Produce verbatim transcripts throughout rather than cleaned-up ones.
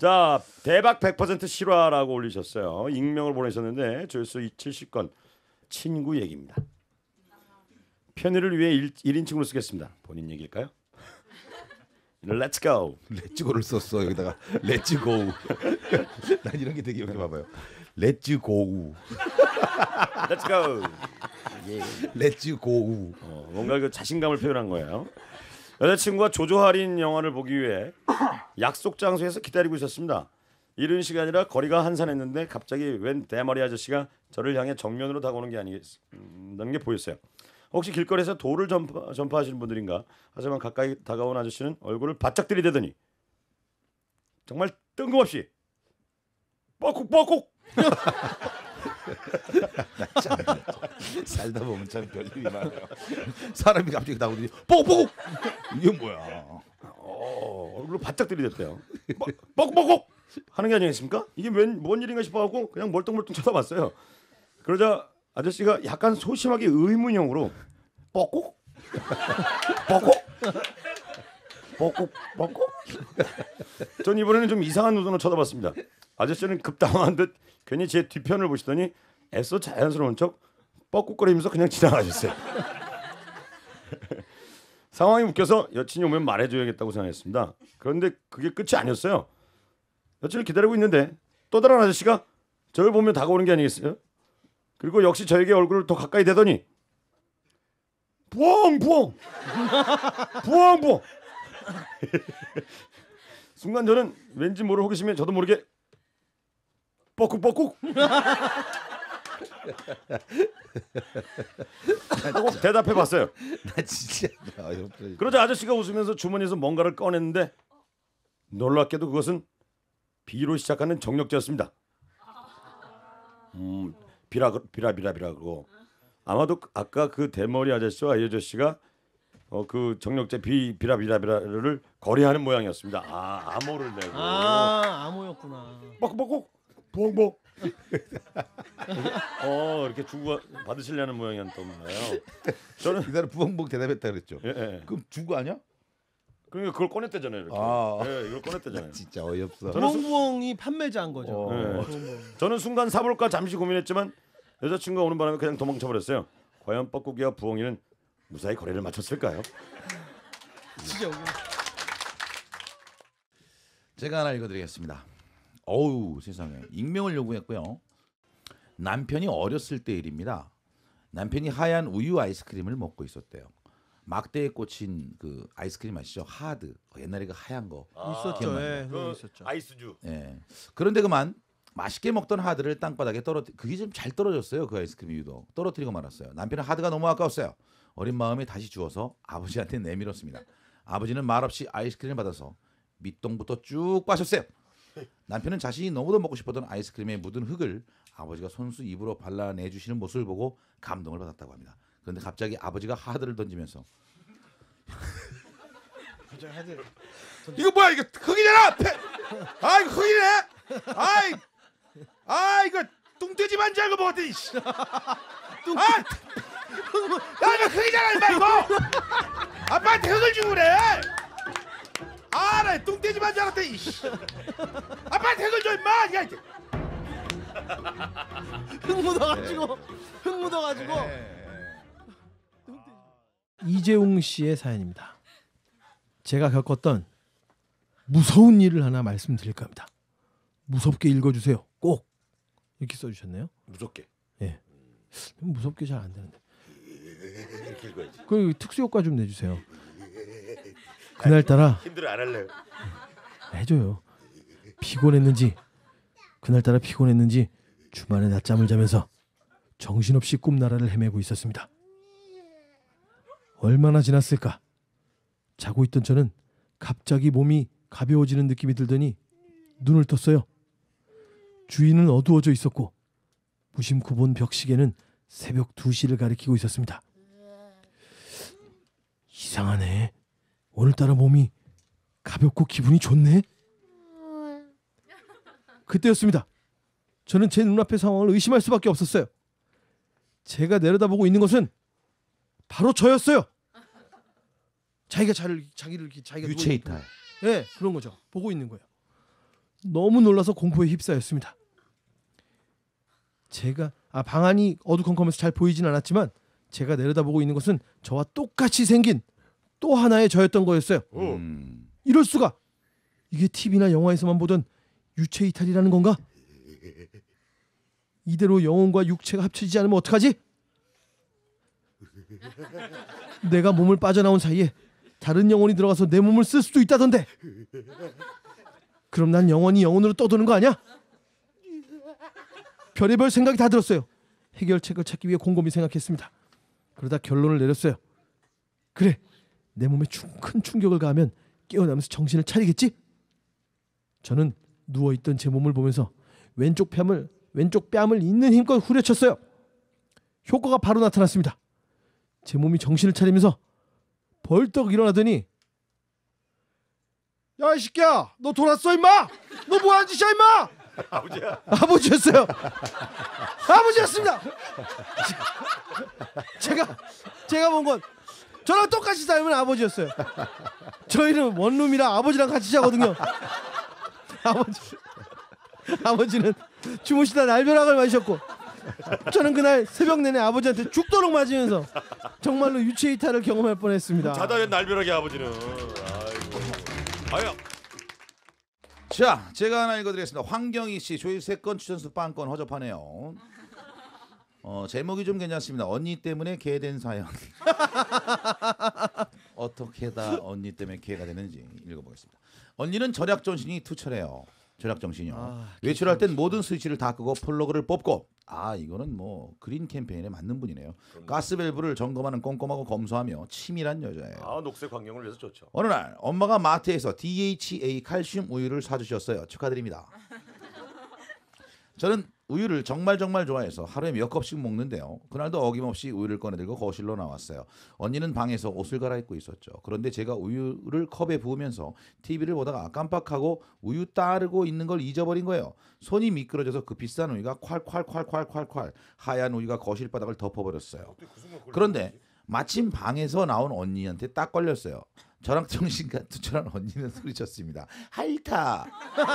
자, 대박 백 퍼센트 실화라고 올리셨어요. 익명을 보내셨는데 조회수 칠십 건. 친구 얘기입니다. 편의를 위해 일 인칭으로 쓰겠습니다. 본인 얘기일까요? Let's go. 렛츠고를 썼어. 여기다가 렛츠고. 난 이런 게 되게 여기 봐봐요. 렛츠고. Let's go. 렛츠고. 어, 뭔가 그 자신감을 표현한 거예요. 여자친구가 조조 할인 영화를 보기 위해 약속 장소에서 기다리고 있었습니다. 이른 시간이라 거리가 한산했는데 갑자기 웬 대머리 아저씨가 저를 향해 정면으로 다가오는 게 아니겠다는 게 보였어요. 혹시 길거리에서 도를 전파, 전파하시는 분들인가? 하지만 가까이 다가온 아저씨는 얼굴을 바짝 들이대더니 정말 뜬금없이 뻐꾹 뻐꾹 참, 살다 보면 참 별일이 많아요. 사람이 갑자기 나오더니 뻐꾹 이게 뭐야? 어, 얼굴을 바짝 들이댔대요. 뻐꾹 뻐꾹 하는 게 아니겠습니까? 이게 웬, 뭔 일인가 싶어갖고 그냥 멀뚱멀뚱 쳐다봤어요. 그러자 아저씨가 약간 소심하게 의문형으로 뻐꾹 뻐꾹 뻐꾹 뻐꾹 전 이번에는 좀 이상한 눈으로 쳐다봤습니다. 아저씨는 급당황한 듯 괜히 제 뒤편을 보시더니 애써 자연스러운 척 뻐꾹거리면서 그냥 지나가셨어요. 상황이 웃겨서 여친이 오면 말해줘야겠다고 생각했습니다. 그런데 그게 끝이 아니었어요. 여친을 기다리고 있는데 또 다른 아저씨가 저를 보며 다가오는 게 아니겠어요? 그리고 역시 저에게 얼굴을 더 가까이 대더니 부엉 부엉 부엉 부엉 순간 저는 왠지 모를 호기심에 저도 모르게 뻐꾹 뻐꾹 하고 대답해봤어요. 나 진짜 그러자 아저씨가 웃으면서 주머니에서 뭔가를 꺼냈는데 놀랍게도 그것은 B로 시작하는 정력제였습니다. 음, 비라 비라 비라 비라 그거 아마도 아까 그 대머리 아저씨와 이 아저씨가 어, 그 정력제 비 비라 비라 비라를 거래하는 모양이었습니다. 아 암호를 내고 아 암호였구나. 뻑뻑뻑 부엉부엉 어 이렇게 주고 받으시려는 모양이었던가요? 저는 그대로 부엉부엉 대답했다 그랬죠. 예, 예. 그럼 주고 아니야? 그러니까 그걸 꺼냈대잖아요. 이렇게. 아. 예, 이걸 꺼냈대잖아요. 진짜 어이없어. 부엉부엉이 판매자인 거죠. 어. 네. 저는 순간 사볼까 잠시 고민했지만 여자친구가 오는 바람에 그냥 도망쳐버렸어요. 과연 뻐꾸기와 부엉이는 무사히 거래를 마쳤을까요? 진짜 웃겨. 제가 하나 읽어드리겠습니다. 어우 세상에 익명을 요구했고요. 남편이 어렸을 때 일입니다. 남편이 하얀 우유 아이스크림을 먹고 있었대요. 막대에 꽂힌 그 아이스크림 아시죠? 하드. 옛날에 그 하얀 거. 있었죠. 기억나요? 예, 그거 그 있었죠. 아이스주. 예. 그런데 그만 맛있게 먹던 하드를 땅바닥에 떨어뜨. 그게 좀 잘 떨어졌어요. 그 아이스크림 유도 떨어뜨리고 말았어요. 남편은 하드가 너무 아까웠어요. 어린 마음에 다시 주워서 아버지한테 내밀었습니다. 아버지는 말없이 아이스크림을 받아서 밑동부터 쭉 빠셨어요. 남편은 자신이 너무도 먹고 싶었던 아이스크림에 묻은 흙을 아버지가 손수 입으로 발라내주시는 모습을 보고 감동을 받았다고 합니다. 그런데 갑자기 아버지가 하드를 던지면서 이거 뭐야 이거 흙이잖아! 아 이거 흙이네! 아이 아 이거 뚱돼지 만지 알고 먹었더니 아! 야 이거 흙이잖아 임마 이거! 아빠한테 흙을 주고 그래! 아 나 뚱돼지 만지 알았더니 아빠한테 흙을 줘 임마! 야, 흙 묻어가지고 흙 묻어가지고 이재웅 씨의 사연입니다. 제가 겪었던 무서운 일을 하나 말씀드릴까 합니다. 무섭게 읽어주세요. 꼭 이렇게 써주셨네요. 무섭게. 예, 무섭게 잘 안 되는데. 이렇게 읽어야지. 그 특수 효과 좀 내주세요. 그날따라 힘들어 안 할래요. 해줘요. 피곤했는지 그날따라 피곤했는지 주말에 낮잠을 자면서 정신없이 꿈나라를 헤매고 있었습니다. 얼마나 지났을까? 자고 있던 저는 갑자기 몸이 가벼워지는 느낌이 들더니 눈을 떴어요. 주위는 어두워져 있었고 무심코 본 벽시계는 새벽 두 시를 가리키고 있었습니다. 이상하네. 오늘따라 몸이 가볍고 기분이 좋네. 그때였습니다. 저는 제 눈앞의 상황을 의심할 수밖에 없었어요. 제가 내려다보고 있는 것은 바로 저였어요. 자기가 자를 자기를 자기가 유체 이탈. 예, 네, 그런 거죠. 보고 있는 거예요. 너무 놀라서 공포에 휩싸였습니다. 제가 아 방안이 어두컴컴해서 잘 보이진 않았지만 제가 내려다보고 있는 것은 저와 똑같이 생긴 또 하나의 저였던 거였어요. 음. 이럴 수가! 이게 티비나 영화에서만 보던 유체 이탈이라는 건가? 이대로 영혼과 육체가 합쳐지지 않으면 어떡하지? 내가 몸을 빠져나온 사이에 다른 영혼이 들어가서 내 몸을 쓸 수도 있다던데. 그럼 난 영원히 영혼으로 떠도는 거 아니야? 별의별 생각이 다 들었어요. 해결책을 찾기 위해 곰곰이 생각했습니다. 그러다 결론을 내렸어요. 그래, 내 몸에 충, 큰 충격을 가하면 깨어나면서 정신을 차리겠지? 저는 누워있던 제 몸을 보면서 왼쪽 뺨을 왼쪽 뺨을 있는 힘껏 후려쳤어요. 효과가 바로 나타났습니다. 제 몸이 정신을 차리면서 벌떡 일어나더니 야 이 새끼야, 너 돌았어 임마? 너 뭐하는 짓이야 임마? 아버지야. 아버지였어요. 아버지였습니다. 제가 제가 본 건 저랑 똑같이 살면 아버지였어요. 저희는 원룸이라 아버지랑 같이 자거든요. 아버지 아버지는 주무시다 날벼락을 맞으셨고 저는 그날 새벽 내내 아버지한테 죽도록 맞으면서 정말로 유체 이탈을 경험할 뻔했습니다. 자다 웬 날벼락이 아버지는. 아이고. 아야. 자, 제가 하나 읽어드리겠습니다. 황경희 씨 조이 세 건 추천수 빵건 허접하네요. 어, 제목이 좀 괜찮습니다. 언니 때문에 개된 사연. 어떻게다 언니 때문에 개가 되는지 읽어보겠습니다. 언니는 절약 정신이 투철해요. 절약 정신이요. 아, 외출할 땐 모든 스위치를 다 끄고 플러그를 뽑고, 아 이거는 뭐 그린 캠페인에 맞는 분이네요. 가스밸브를 점검하는 꼼꼼하고 검소하며 치밀한 여자예요. 아, 녹색 환경을 위해서 좋죠. 어느 날 엄마가 마트에서 디에이치에이 칼슘 우유를 사주셨어요. 축하드립니다. 저는 우유를 정말 정말 좋아해서 하루에 몇 컵씩 먹는데요. 그날도 어김없이 우유를 꺼내들고 거실로 나왔어요. 언니는 방에서 옷을 갈아입고 있었죠. 그런데 제가 우유를 컵에 부으면서 티비를 보다가 깜빡하고 우유 따르고 있는 걸 잊어버린 거예요. 손이 미끄러져서 그 비싼 우유가 콸콸콸콸콸콸 하얀 우유가 거실 바닥을 덮어버렸어요. 그런데 마침 방에서 나온 언니한테 딱 걸렸어요. 저랑 정신과 투철한 언니는 소리쳤습니다. 핥아,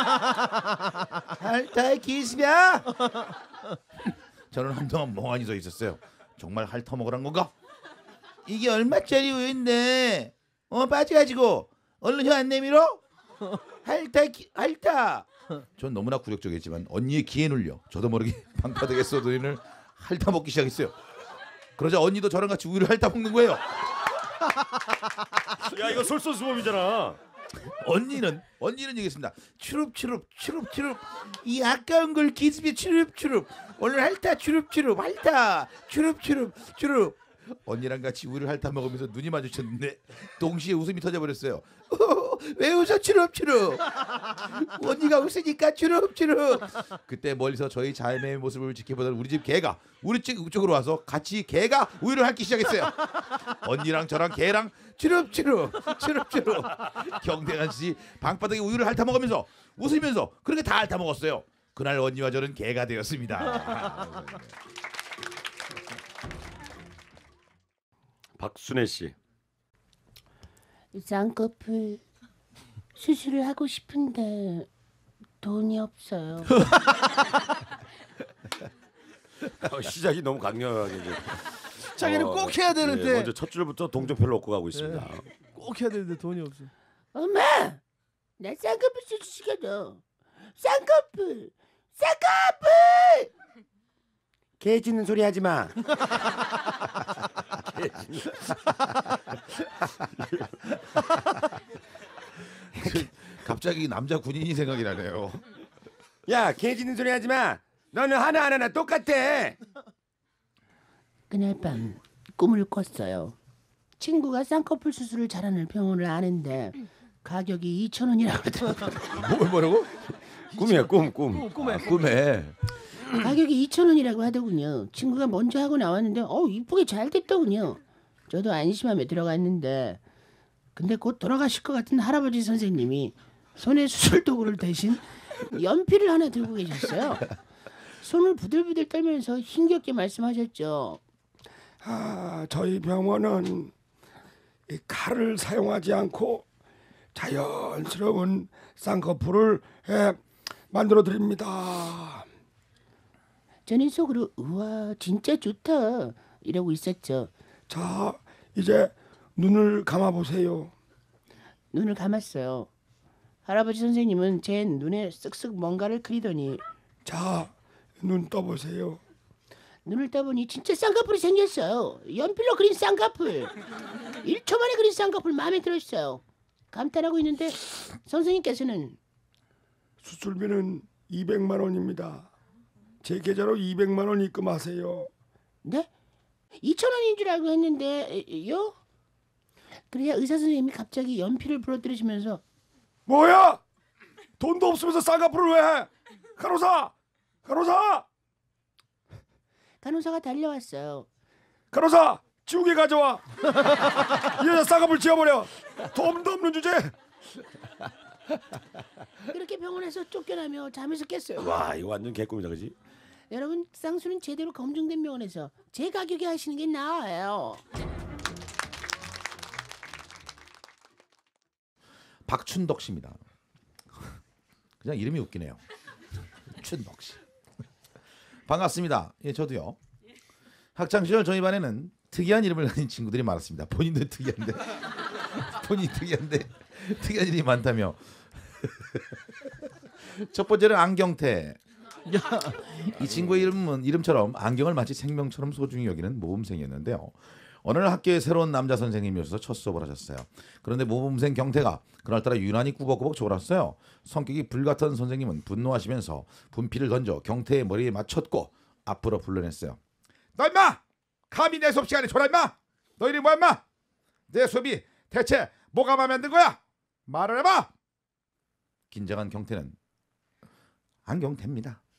핥아 기스야. 저는 한동안 멍하니 서 있었어요. 정말 핥아 먹으란 건가? 이게 얼마짜리 우유인데? 어 빠져가지고 얼른 혀 안 내밀어? 핥아, 기, 핥아. 전 너무나 굴욕적이었지만 언니의 기에 눌려 저도 모르게 방바닥에 쏟은 우유를 핥아 먹기 시작했어요. 그러자 언니도 저랑 같이 우유를 핥아 먹는 거예요. 야, 이거 솔선수범이잖아. 언니는 언니는 얘기했습니다. 추룹추룹 추룹추룹 이 아까운 걸 기습에 추룹추룹 오늘 핥아 추룹추룹 핥아 추룹추룹 추룹. 언니랑 같이 우유를 핥아 먹으면서 눈이 마주쳤는데 동시에 웃음이 터져버렸어요. 왜 웃어 추룹추룹. 언니가 웃으니까 추룹추룹. 그때 멀리서 저희 자매의 모습을 지켜보던 우리 집 개가 우리 집 쪽으로 와서 같이 개가 우유를 핥기 시작했어요. 언니랑 저랑 개랑 추룹추룹 추룹추룹 경대한씨 방바닥에 우유를 핥아 먹으면서 웃으면서 그렇게 다 핥아 먹었어요. 그날 언니와 저는 개가 되었습니다. 박순애 씨. 쌍꺼풀 수술을 하고 싶은데 돈이 없어요. 어, 시작이 너무 강렬하게 이제. 자기는 어, 꼭 해야 되는데 예, 먼저 첫 줄부터 동정표를 얻고 가고 있습니다. 꼭 해야 되는데 돈이 없어. 엄마, 나 쌍꺼풀 수술 시켜줘. 쌍꺼풀, 쌍꺼풀. 개 짖는 소리 하지 마. 갑자기 남자 군인이 생각이 나네요. 야, 개 짖는 소리 하지 마. 너는 하나 하나 똑같아. 그날 밤 꿈을 꿨어요. 친구가 쌍꺼풀 수술을 잘하는 병원을 아는데 가격이 이천 원이라고 하더라고요. 뭘 뭐라고? 꿈이야, 꿈, 꿈. 꿈에 아, 꿈에. 가격이 이천 원이라고 하더군요. 친구가 먼저 하고 나왔는데 어 이쁘게 잘 됐더군요. 저도 안심하며 들어갔는데 근데 곧 돌아가실 것 같은 할아버지 선생님이 손에 수술 도구를 대신 연필을 하나 들고 계셨어요. 손을 부들부들 떨면서 힘겹게 말씀하셨죠. 아, 저희 병원은 이 칼을 사용하지 않고 자연스러운 쌍꺼풀을 에, 만들어 드립니다. 저는 속으로 우와 진짜 좋다 이러고 있었죠. 자, 이제 눈을 감아 보세요. 눈을 감았어요. 할아버지 선생님은 제 눈에 쓱쓱 뭔가를 그리더니 자, 눈 떠 보세요. 눈을 떠보니 진짜 쌍꺼풀이 생겼어요. 연필로 그린 쌍꺼풀. 일 초 만에 그린 쌍꺼풀 마음에 들었어요. 감탄하고 있는데 선생님께서는 수술비는 이백만 원입니다. 제 계좌로 이백만 원 입금하세요. 네? 이천 원인 줄 알고 했는데요? 그래야 의사 선생님이 갑자기 연필을 부러뜨리시면서 뭐야? 돈도 없으면서 쌍꺼풀을 왜 해? 간호사! 간호사! 간호사가 달려왔어요. 간호사! 지우개 가져와! 이 여자 쌍꺼풀 지워버려! 돈도 없는 주제! 그렇게 병원에서 쫓겨나며 잠에서 깼어요. 와 이거 완전 개꿈이다 그지? 여러분 쌍수는 제대로 검증된 병원에서 제 가격에 하시는 게 나아요. 박춘덕 씨입니다. 그냥 이름이 웃기네요. 춘덕 씨. 반갑습니다. 예, 저도요. 학창 시절 저희 반에는 특이한 이름을 가진 친구들이 많았습니다. 본인도 특이한데, 본인이 특이한데 특이한 이름이 많다며. 첫 번째는 안경태. 이 친구의 이름은 이름처럼 안경을 마치 생명처럼 소중히 여기는 모범생이었는데요. 어느 날 학교에 새로운 남자 선생님이 오셔서 첫 수업을 하셨어요. 그런데 모범생 경태가 그날따라 유난히 꾸벅꾸벅 졸았어요. 성격이 불같은 선생님은 분노하시면서 분필을 던져 경태의 머리에 맞췄고 앞으로 불러냈어요. 너 임마! 감히 내 수업 시간에 졸아 임마! 너 이름이 뭐야 임마? 내 수업이 대체 뭐가 마음에 안 든 거야? 말을 해봐! 긴장한 경태는 안경태입니다.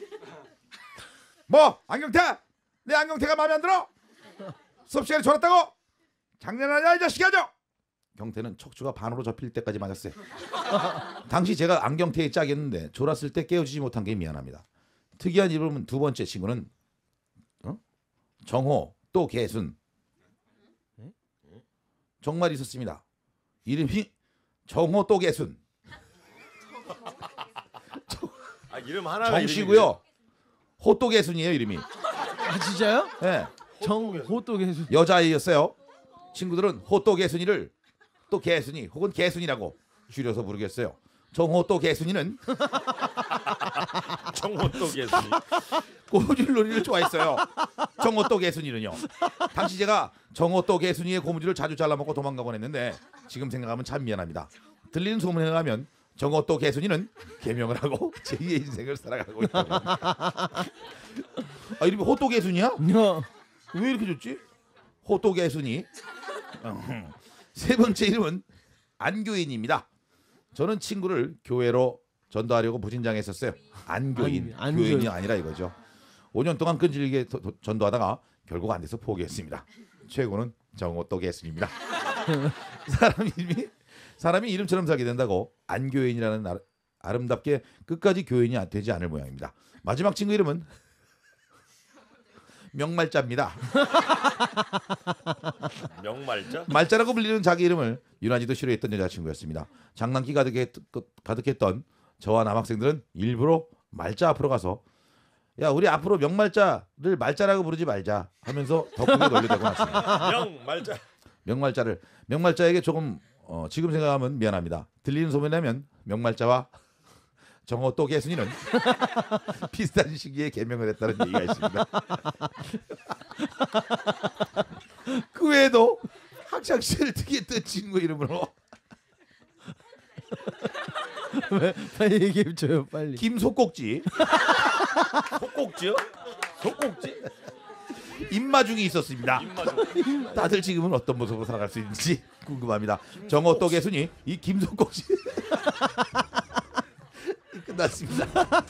뭐? 안경태? 내 안경태가 마음에 안 들어? 수업 시간에 졸았다고? 장난하냐 이 자식이야! 경태는 척추가 반으로 접힐 때까지 맞았어요. 당시 제가 안경태의 짝이었는데 졸았을 때 깨워주지 못한 게 미안합니다. 특이한 이름은 두 번째 친구는 어? 정호 또 개순. 정말 있었습니다. 이름이 정호 또 개순. 아 이름 하나 정씨고요. 호또 개순이에요 이름이. 아 진짜요? 네. 정호떡에서 여자아이였어요. 친구들은 호또 개순이를 또 개순이 혹은 개순이라고 줄여서 부르겠어요. 정호또 개순이는 정호또 개수. 고무줄 놀이를 좋아했어요. 정호또 개순이는요. 당시 제가 정호또 개순이의 고무줄을 자주 잘라먹고 도망가곤 했는데 지금 생각하면 참 미안합니다. 들리는 소문에 의하면 정호또 개순이는 개명을 하고 제이의 인생을 살아가고 있다. 아 이름이 호또 개순이야? 왜 이렇게 좋지? 호또 개순이. 세 번째 이름은 안교인입니다. 저는 친구를 교회로 전도하려고 무진장했었어요. 안교인, 아니, 안교인. 교인이 아니라 이거죠. 오 년 동안 끈질기게 도- 도- 전도하다가 결국 안 돼서 포기했습니다. 최고는 정호또 개순입니다. 사람 이름이 사람이 이름처럼 살게 된다고 안교인이라는 아, 아름답게 끝까지 교인이 되지 않을 모양입니다. 마지막 친구 이름은 명말자입니다. 명말자? 말자라고 불리는 자기 이름을 유난히도 싫어했던 여자친구였습니다. 장난기 가득했, 가득했던 저와 남학생들은 일부러 말자 앞으로 가서 야 우리 앞으로 명말자를 말자라고 부르지 말자 하면서 더 크게 놀려대고 났습니다. 명말자. 명말자를 명말자에게 조금 어, 지금 생각하면 미안합니다. 들리는 소문이라면 명말자와 정호 또 개순이는 비슷한 시기에 개명을 했다는 얘기가 있습니다. 그 외에도 학창 시절 특이했던 친구 이름으로 왜 빨리 얘기해 줘요 빨리. 김속꼭지, 속꼭지요? 속꼭지? 임마중이 있었습니다. 다들 지금은 어떤 모습으로 살아갈 수 있는지 궁금합니다. 정호 또 개순이 이 김속꼭지 끝났습니다.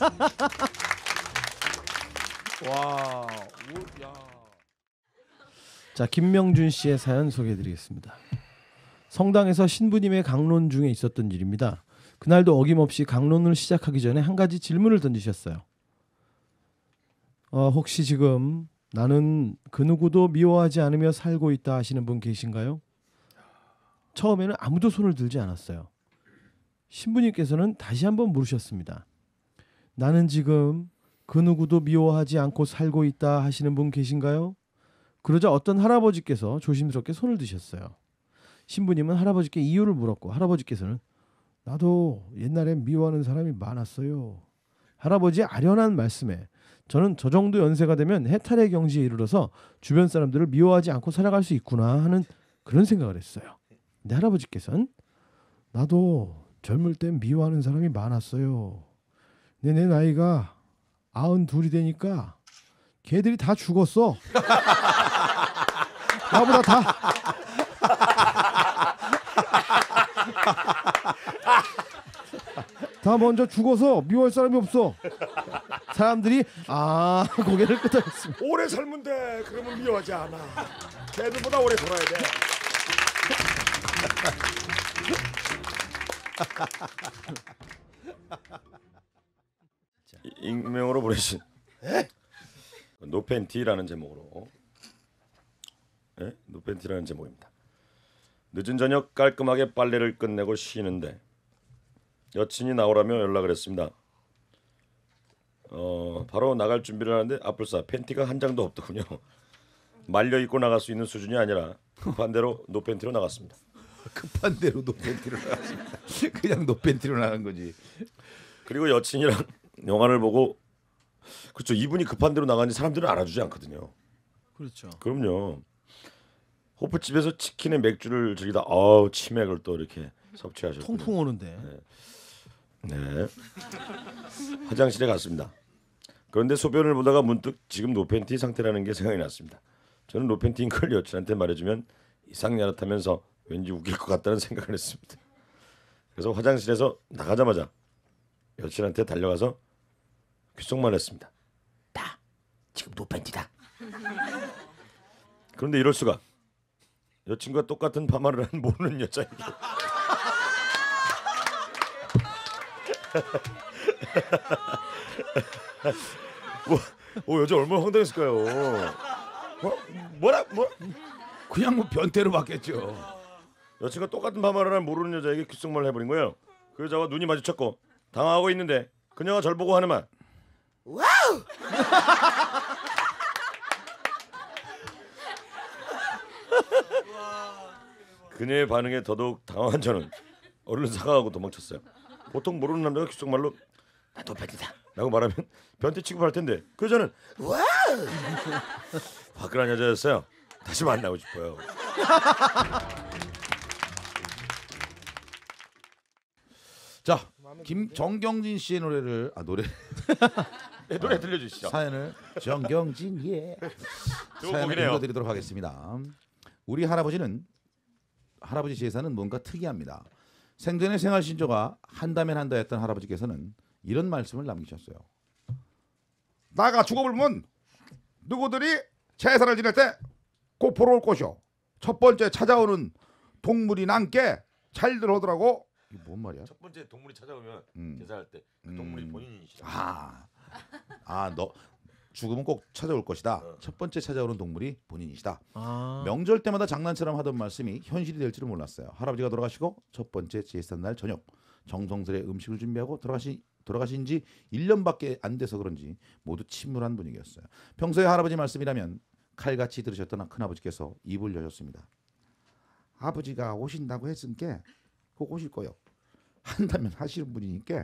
와, 오, 야. 자 김명준 씨의 사연 소개해드리겠습니다. 성당에서 신부님의 강론 중에 있었던 일입니다. 그날도 어김없이 강론을 시작하기 전에 한 가지 질문을 던지셨어요. 어, 혹시 지금 나는 그 누구도 미워하지 않으며 살고 있다 하시는 분 계신가요? 처음에는 아무도 손을 들지 않았어요. 신부님께서는 다시 한번 물으셨습니다. 나는 지금 그 누구도 미워하지 않고 살고 있다 하시는 분 계신가요? 그러자 어떤 할아버지께서 조심스럽게 손을 드셨어요. 신부님은 할아버지께 이유를 물었고 할아버지께서는 나도 옛날엔 미워하는 사람이 많았어요. 할아버지의 아련한 말씀에 저는 저 정도 연세가 되면 해탈의 경지에 이르러서 주변 사람들을 미워하지 않고 살아갈 수 있구나 하는 그런 생각을 했어요. 근데 할아버지께서는 나도 젊을 땐 미워하는 사람이 많았어요. 근데 내 나이가 아흔 둘이 되니까 걔들이 다 죽었어. 나보다 다 다 먼저 죽어서 미워할 사람이 없어. 사람들이 아 고개를 끄덕였습니다. 오래 살면 돼. 그러면 미워하지 않아. 걔들보다 오래 살아야 돼. 익명으로 보내신 노팬티라는 제목으로 예? 노팬티라는 제목입니다. 늦은 저녁 깔끔하게 빨래를 끝내고 쉬는데 여친이 나오라며 연락을 했습니다. 어 바로 나갈 준비를 하는데 아뿔싸 팬티가 한 장도 없더군요. 말려 입고 나갈 수 있는 수준이 아니라 반대로 노팬티로 나갔습니다. 급한 대로 노팬티로 나갔습니다. 그냥 노팬티로 나간 거지. 그리고 여친이랑 영화를 보고 그렇죠. 이분이 급한 대로 나가니 사람들은 알아주지 않거든요. 그렇죠. 그럼요. 호프집에서 치킨에 맥주를 즐기다 아우 치맥을 또 이렇게 섭취하셨군요. 통풍 오는데. 네. 네. 화장실에 갔습니다. 그런데 소변을 보다가 문득 지금 노팬티 상태라는 게 생각이 났습니다. 저는 노팬티인 걸 여친한테 말해주면 이상야릇하면서 왠지 웃길 것 같다는 생각을 했습니다. 그래서 화장실에서 나가자마자 여친한테 달려가서 귓속말 했습니다. 나 지금 노팬티다. 그런데 이럴 수가. 여친과 똑같은 파마를 한 모르는 여자에게 오, 오 여자 얼마나 황당했을까요? 뭐, 뭐라 뭐 그냥 뭐 변태로 바뀌었죠. 여친과 똑같은 파마를 한 모르는 여자에게 귓속말을 해버린 거예요. 그 여자와 눈이 마주쳤고 당황하고 있는데 그녀가 절 보고 하는 말 와우. 그녀의 반응에 더더욱 당황한 저는 얼른 사과하고 도망쳤어요. 보통 모르는 남자가 귓속말로 나 노팬티다 라고 말하면 변태 취급할 텐데 그 여자는 와우. 화끈한 여자였어요. 다시 만나고 싶어요. 자, 김정경진 씨의 노래를 아 노래 네, 노래 들려주시죠. 사연을 정경진 예 좋은 사연을 곡이네요. 읽어드리도록 하겠습니다. 우리 할아버지는 할아버지 제사는 뭔가 특이합니다. 생전에 생활 신조가 한다면 한다 했던 할아버지께서는 이런 말씀을 남기셨어요. 나가 죽어버리면 누구들이 제사를 지낼 때 꼭 보러 올 것이오. 첫 번째 찾아오는 동물이 남게 잘들 하더라고. 이게 뭔 말이야? 첫 번째 동물이 찾아오면 음. 제사할 때 그 음. 동물이 본인이시죠. 아, 아, 너 죽으면 꼭 찾아올 것이다. 어. 첫 번째 찾아오는 동물이 본인이시다. 아. 명절 때마다 장난처럼 하던 말씀이 현실이 될 줄은 몰랐어요. 할아버지가 돌아가시고 첫 번째 제삿날 저녁 정성스레 음식을 준비하고 돌아가시, 돌아가신 지 일 년밖에 안 돼서 그런지 모두 침울한 분위기였어요. 평소에 할아버지 말씀이라면 칼같이 들으셨던 큰아버지께서 입을 여셨습니다. 아버지가 오신다고 했으니까 꼭 오실 거요. 한다면 하시는 분이니까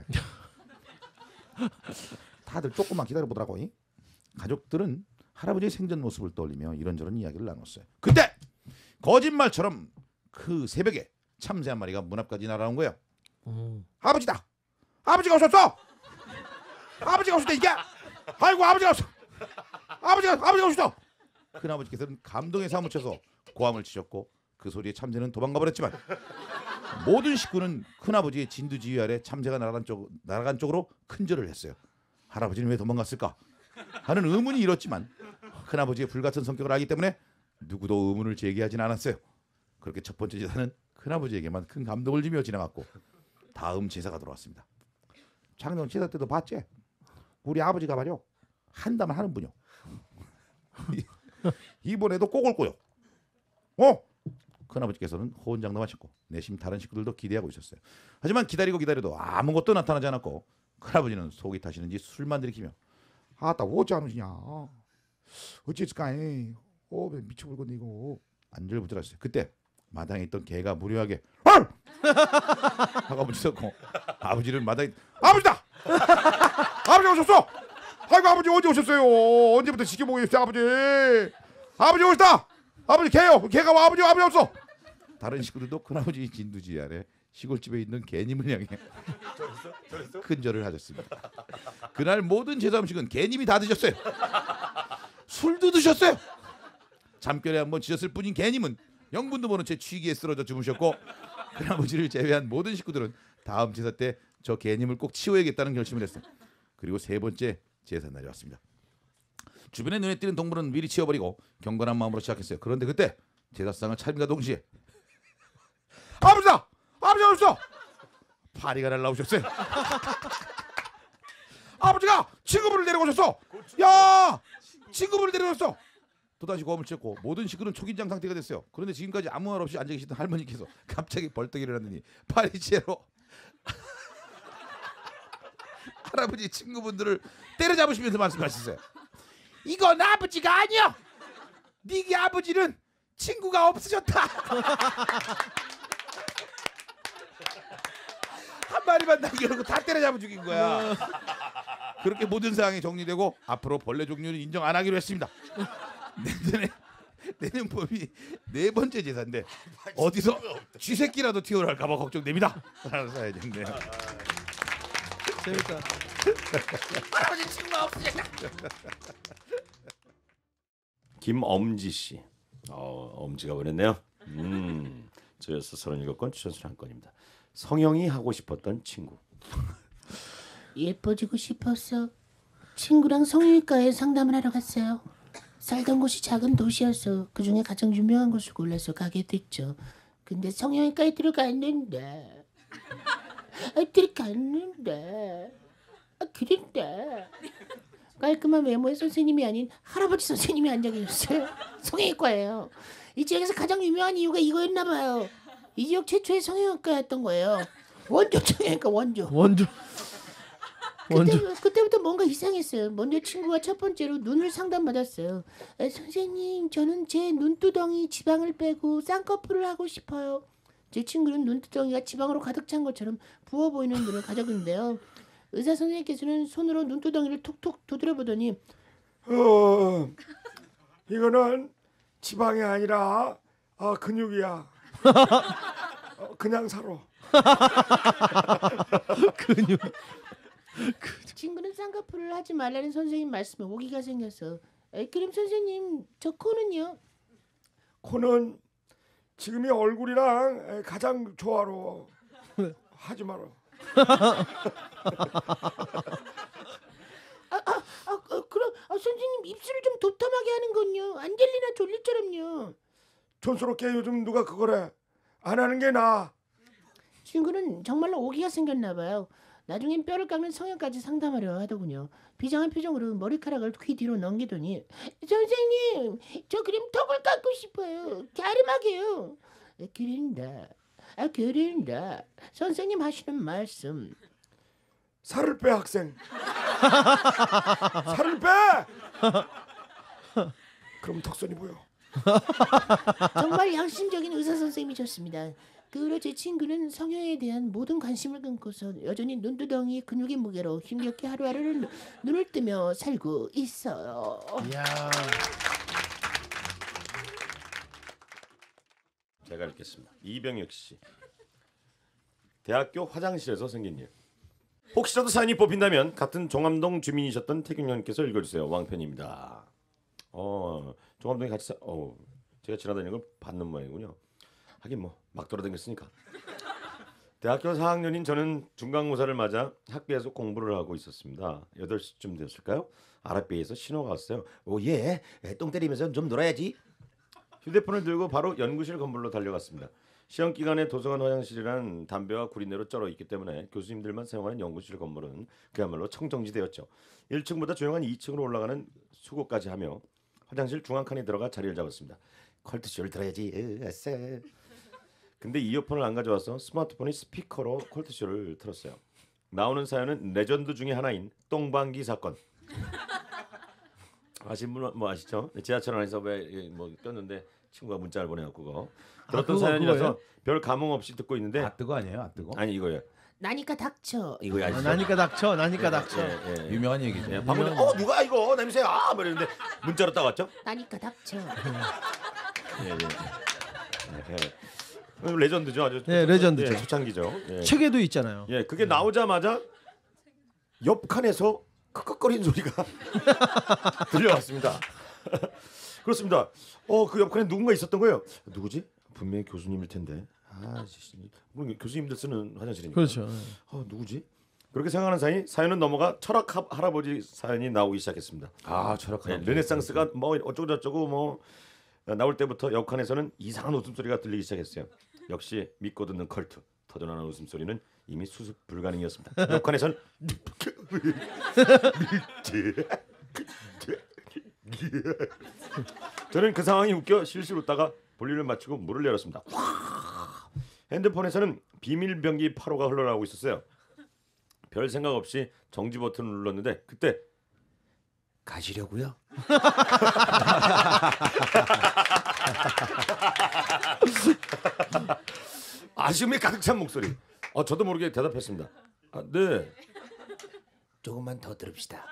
다들 조금만 기다려보더라고. 가족들은 할아버지의 생전 모습을 떠올리며 이런저런 이야기를 나눴어요. 그때 거짓말처럼 그 새벽에 참새 한 마리가 문 앞까지 날아온 거예요. 음. 아버지다. 아버지가 오셨어. 아버지가 오셨다 이게. 아이고 아버지가 오셨어. 아버지가 아버지가 오셨어. 큰아버지께서는 감동에 사무쳐서 고함을 치셨고 그 소리에 참새는 도망가 버렸지만 모든 식구는 큰아버지의 진두지휘 아래 참새가 날아간, 쪽, 날아간 쪽으로 큰절을 했어요. 할아버지는 왜 도망갔을까 하는 의문이 일었지만 큰아버지의 불같은 성격을 알기 때문에 누구도 의문을 제기하진 않았어요. 그렇게 첫 번째 제사는 큰아버지에게만 큰 감동을 주며 지나갔고 다음 제사가 돌아왔습니다. 작년 제사 때도 봤지? 우리 아버지가 말이요 한다면 하는 분이요. 이번에도 꼭 올 거요. 어? 큰아버지께서는 호언장담하셨고 내심 다른 식구들도 기대하고 있었어요. 하지만 기다리고 기다려도 아무것도 나타나지 않았고 큰아버지는 속이 타시는지 술만 들이키며 아따 어찌 안 오시냐. 어찌했을까이. 어 미쳐버리겠네 이거. 안절부절하셨어요. 그때 마당에 있던 개가 무료하게 헐! 하고 부짖었고 아버지는 마당에 아버지다. 아버지 오셨어. 아이고 아버지 언제 오셨어요. 언제부터 지켜보고 있어요 아버지. 아버지 오셨다. 아버지 개요. 개가 와 아버지 아버지 없어. 다른 식구들도 큰아버지 진두지 아래 시골집에 있는 개님을 향해 큰절을 하셨습니다. 그날 모든 제사 음식은 개님이 다 드셨어요. 술도 드셨어요. 잠결에 한번 지셨을 뿐인 개님은 영분도 모른 채 취기에 쓰러져 주무셨고 큰아버지를 제외한 모든 식구들은 다음 제사 때 저 개님을 꼭 치워야겠다는 결심을 했어요. 그리고 세 번째 제사 날이 왔습니다. 주변에 눈에 띄는 동물은 미리 치워버리고 경건한 마음으로 시작했어요. 그런데 그때 제사상을 차림과 동시에 아버지다. 아버지 오셨어. 파리가 날라오셨어요. 아버지가 친구분을 데리고 오셨어. 야 친구분을 데려왔어. 또다시 고함을 쳤고 모든 식구는 초긴장 상태가 됐어요. 그런데 지금까지 아무 말 없이 앉아 계시던 할머니께서 갑자기 벌떡 일어났더니 파리채로 할아버지 친구분들을 때려잡으시면서 말씀하셨어요. 이건 아버지가 아니야. 네 아버지는 친구가 없으셨다. 한 마리만 남겨놓고 다 때려잡아 죽인 거야. 그렇게 모든 상황이 정리되고 앞으로 벌레 종류는 인정 안 하기로 했습니다. 내년에 내년 봄이 네 번째 제사인데 어디서 쥐새끼라도 튀어나올까봐 걱정됩니다. 라는 사연이었네요. 재밌다. 할아버지 친구가 없으셨다. 김엄지 씨. 어, 엄지가 보냈네요. 음, 저여서 서른일곱 건 추천술 한 건입니다. 성형이 하고 싶었던 친구. 예뻐지고 싶었어. 친구랑 성형외과에 상담을 하러 갔어요. 살던 곳이 작은 도시여서 그중에 가장 유명한 곳을 골라서 가게 됐죠. 근데 성형외과에 들어갔는데 아, 들어갔는데 아, 그런데 깔끔한 외모의 선생님이 아닌 할아버지 선생님이 앉아 계셨어요. 성형외과예요. 이 지역에서 가장 유명한 이유가 이거였나 봐요. 이 지역 최초의 성형외과였던 거예요. 원조 성형외과 원조. 원조. 원조. 그때, 그때부터 뭔가 이상했어요. 먼저 친구가 첫 번째로 눈을 상담받았어요. 에, 선생님, 저는 제 눈두덩이 지방을 빼고 쌍꺼풀을 하고 싶어요. 제 친구는 눈두덩이가 지방으로 가득 찬 것처럼 부어 보이는 눈을 가졌는데요. 의사 선생님께서는 손으로 눈두덩이를 톡톡 두드려보더니 어, 이거는 지방이 아니라 아, 근육이야. 어, 그냥 살아. 근육. 친구는 쌍꺼풀을 하지 말라는 선생님 말씀에 오기가 생겨서 에, 그럼 선생님 저 코는요? 코는 지금이 얼굴이랑 가장 조화로워. 하지 마라. 아, 아, 아, 아 그럼 아, 선생님 입술을 좀 도톰하게 하는 건요. 안젤리나 졸리처럼요. 촌스럽게 요즘 누가 그거래. 안 하는 게 나아. 친구는 정말로 오기가 생겼나 봐요. 나중엔 뼈를 깎는 성형까지 상담하려 하더군요. 비장한 표정으로 머리카락을 귀 뒤로 넘기더니 선생님 저 그럼 턱을 깎고 싶어요. 갸름하게요. 그런다. 아 그런다. 선생님 하시는 말씀. 살을 빼 학생. 살을 빼. 그럼 턱선이 보여. 정말 양심적인 의사 선생님이셨습니다. 그 후로 제 친구는 성형에 대한 모든 관심을 끊고서 여전히 눈두덩이 근육의 무게로 힘겹게 하루하루를 눈- 눈을 뜨며 살고 있어요. 이야. 제가 읽겠습니다. 이병혁 씨. 대학교 화장실에서 생긴 일. 혹시라도 사연이 뽑힌다면 같은 종암동 주민이셨던 태균님께서 읽어주세요. 왕편입니다. 어, 종암동에 같이 사... 어, 제가 지나다니는 걸 받는 모양이군요. 하긴 뭐 막 돌아다녔으니까. 대학교 사 학년인 저는 중간고사를 맞아 학교에서 공부를 하고 있었습니다. 여덟 시쯤 되었을까요? 아랫배에서 신호가 왔어요. 오예, 똥 때리면서 좀 놀아야지. 휴대폰을 들고 바로 연구실 건물로 달려갔습니다. 시험 기간에 도서관 화장실이란 담배와 구린내로 쩔어 있기 때문에 교수님들만 사용하는 연구실 건물은 그야말로 청정지대였죠. 일 층보다 조용한 이 층으로 올라가는 수고까지 하며 화장실 중앙칸에 들어가 자리를 잡았습니다. 콜트쇼를 들어야지. 으, 아싸. 근데 이어폰을 안 가져와서 스마트폰이 스피커로 콜트쇼를 틀었어요. 나오는 사연은 레전드 중에 하나인 똥방귀 사건. 아시는 분 뭐 아시죠? 지하철 안에서 왜뭐 꼈는데 친구가 문자를 보내갖고 그거 들었던 그거, 사연이라서 그거예요? 별 감흥 없이 듣고 있는데 아 뜨거 아니에요? 아 뜨거? 아니 이거예요. 나니까 닥쳐. 이거 아, 아시죠? 나니까 닥쳐, 나니까 닥쳐. 예, 예, 예. 유명한 얘기죠. 예, 방금 전에, 어 누가 이거 냄새 아 이러는데 문자로 딱 왔죠? 나니까 닥쳐. 예, 예. 예, 예. 레전드죠 아주. 네, 레전드죠. 예, 초창기죠. 예. 책에도 있잖아요. 예, 그게 나오자마자 옆 칸에서 크크거리는 소리가 들려왔습니다. 그렇습니다. 어, 그 옆 칸에 누군가 있었던 거예요. 누구지? 분명히 교수님일 텐데. 아, 씨, 물론 교수님들 쓰는 화장실이니까. 그렇죠. 어, 누구지? 그렇게 생각하는 사이 사연은 넘어가 철학 하- 할아버지 사연이 나오기 시작했습니다. 아 철학. 네, 르네상스가 뭐 어쩌고 저쩌고 뭐 나올 때부터 옆 칸에서는 이상한 웃음소리가 들리기 시작했어요. 역시 믿고 듣는 컬트. 터져나오는 웃음소리는 이미 수습 불가능이었습니다. 옆 칸에서는 저는 그 상황이 웃겨 실실 웃다가 볼일을 마치고 물을 열었습니다. 핸드폰에서는 비밀병기 팔 호가 흘러나오고 있었어요. 별 생각 없이 정지 버튼을 눌렀는데 그때 가시려고요? 아쉬움이 가득 찬 목소리. 어, 저도 모르게 대답했습니다. 아, 네. 조금만 더 들읍시다.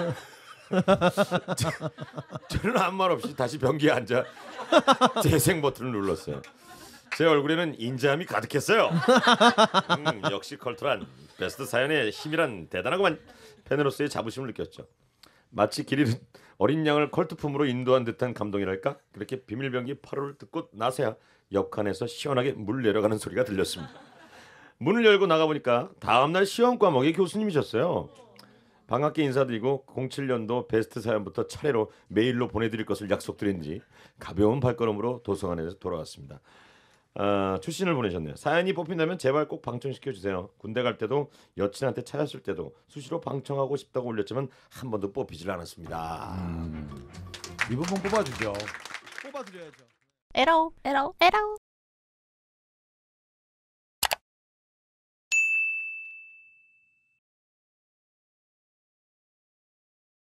저는 아무 말 없이 다시 변기에 앉아 재생 버튼을 눌렀어요. 제 얼굴에는 인자함이 가득했어요. 음, 역시 컬트란 베스트 사연의 힘이란 대단하구만. 팬으로서의 자부심을 느꼈죠. 마치 길 잃은 어린 양을 컬트품으로 인도한 듯한 감동이랄까. 그렇게 비밀병기 팔 호를 듣고 나서야 옆칸에서 시원하게 물 내려가는 소리가 들렸습니다. 문을 열고 나가보니까 다음날 시험 과목의 교수님이셨어요. 반갑게 인사드리고 공칠 년도 베스트 사연부터 차례로 메일로 보내드릴 것을 약속드린 뒤 가벼운 발걸음으로 도서관에서 돌아왔습니다. 아, 출신을 보내셨네요. 사연이 뽑힌다면 제발 꼭 방청시켜주세요. 군대 갈 때도 여친한테 차였을 때도 수시로 방청하고 싶다고 올렸지만 한 번도 뽑히질 않았습니다. 음. 이 부분 뽑아주죠. 뽑아드려야죠. 에러 에러 에러